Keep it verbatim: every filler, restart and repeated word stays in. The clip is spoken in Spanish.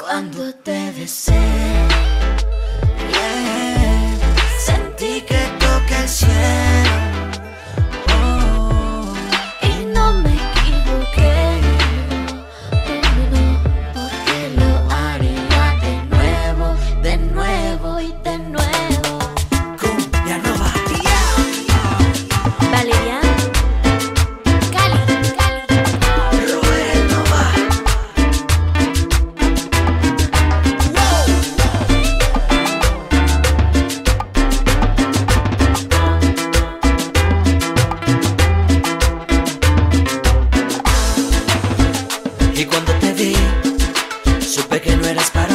Cuando te besé, yeah, sentí que toqué el cielo, oh, y no me equivoqué, no, no, porque lo haría de nuevo, de nuevo y de nuevo. Cumbia Nova, Valeria, Cali, Cali, Robert Nova. Y cuando te vi, supe que no eras para